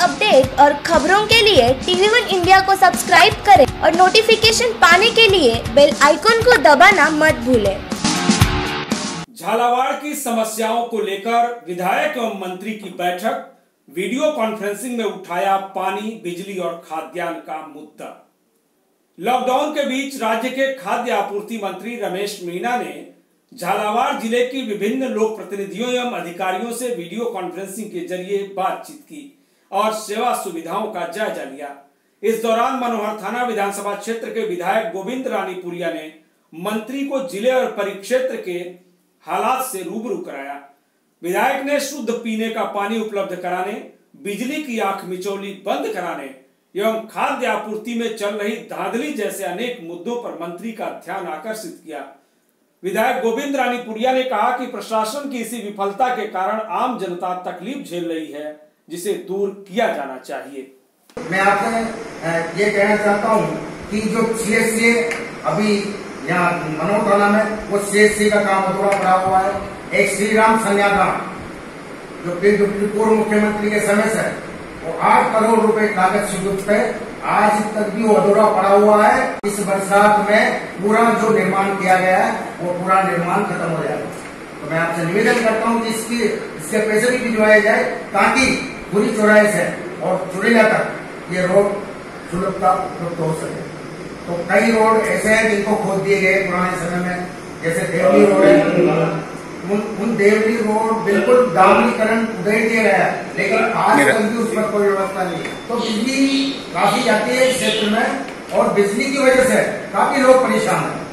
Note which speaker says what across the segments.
Speaker 1: Update और खबरों के लिए TV1 इंडिया को सब्सक्राइब करें और नोटिफिकेशन पाने के लिए बेल आइकन को दबाना मत भूलें।
Speaker 2: झालावाड़ की समस्याओं को लेकर विधायक एवं मंत्री की बैठक, वीडियो कॉन्फ्रेंसिंग में उठाया पानी, बिजली और खाद्यान्न का मुद्दा। लॉकडाउन के बीच राज्य के खाद्य आपूर्ति मंत्री रमेश मीणा ने झालावाड़ जिले की विभिन्न लोक प्रतिनिधियों एवं अधिकारियों से वीडियो कॉन्फ्रेंसिंग के जरिए बातचीत की और सेवा सुविधाओं का जायजा लिया। इस दौरान मनोहर थाना विधानसभा क्षेत्र के विधायक गोविंद रानीपुरिया ने मंत्री को जिले और परिक्षेत्र के हालात से रूबरू कराया। विधायक ने शुद्ध पीने का पानी उपलब्ध कराने, बिजली की आंख मिचौली बंद कराने एवं खाद्य आपूर्ति में चल रही धांधली जैसे अनेक मुद्दों पर मंत्री का ध्यान आकर्षित किया। विधायक गोविंद रानीपुरिया ने कहा कि प्रशासन की इसी विफलता के कारण आम जनता तकलीफ झेल रही है, जिसे दूर किया जाना चाहिए।
Speaker 3: मैं आपसे ये कहना चाहता हूँ कि जो CSC अभी यहाँ मनोहर थाना में वो CSC का काम अधूरा पड़ा हुआ है। एक श्री राम संज्ञाधाम जो पूर्व मुख्यमंत्री के समय से वो 8 करोड़ रुपए कागज स्वीकृत पे आज तक भी वो अधूरा पड़ा हुआ है। इस बरसात में पूरा जो निर्माण किया गया है वो पूरा निर्माण खत्म हो जाएगा। तो मैं आपसे निवेदन करता हूँ कि इसके पैसे भी भिजवाए जाए ताकि पूरी चौराहे से और चुरेला तक ये रोड सुलभता उपलब्ध हो सके। तो कई रोड ऐसे हैं जिनको खोद दिए गए पुराने समय में, जैसे देवली रोड है। उन देवली रोड बिल्कुल डामरीकरण उधर दिया गया है, लेकिन आज तक भी उस पर कोई व्यवस्था नहीं है। तो बिजली काफी जाती है इस क्षेत्र में और बिजली की वजह से काफी लोग परेशान हैं।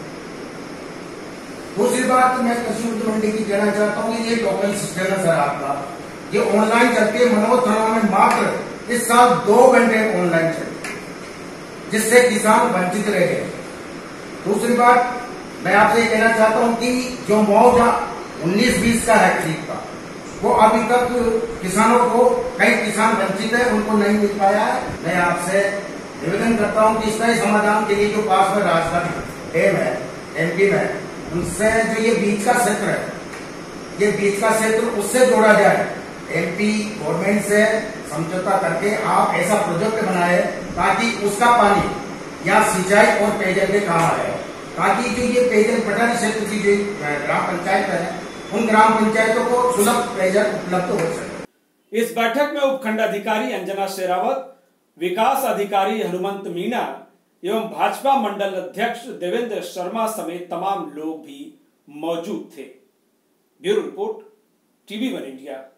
Speaker 3: दूसरी बात मैं कृषि मंडी की कहना चाहता हूँ, ये टोकन सिस्टम है सर आपका, ये ऑनलाइन चलती है। मनोहर थाना में मात्र इस साल 2 घंटे ऑनलाइन चलती है, जिससे किसान वंचित रह गए। दूसरी बात मैं आपसे ये कहना चाहता हूँ कि जो मुआवजा 19-20 का है ठीक का, वो अभी तक किसानों को, कई किसान वंचित है, उनको नहीं मिल पाया है। मैं आपसे निवेदन करता हूँ कि इसका समाधान के लिए जो पास में राजस्थान डैम है MP में, उनसे जो ये बीच का क्षेत्र है, ये बीच का क्षेत्र उससे जोड़ा जाए। MP गवर्नमेंट से समझौता करके आप ऐसा प्रोजेक्ट बनाए ताकि उसका पानी या सिंचाई और पेयजल के काम आए, ताकि जो ये पेयजल पठारी क्षेत्र की जो ग्राम पंचायत है, उन ग्राम पंचायतों को सुलभ पेयजल उपलब्ध हो सके।
Speaker 2: इस बैठक में उपखंड अधिकारी अंजना शेरावत, विकास अधिकारी हनुमंत मीणा एवं भाजपा मंडल अध्यक्ष देवेंद्र शर्मा समेत तमाम लोग भी मौजूद थे। Bureau report, TV1 India.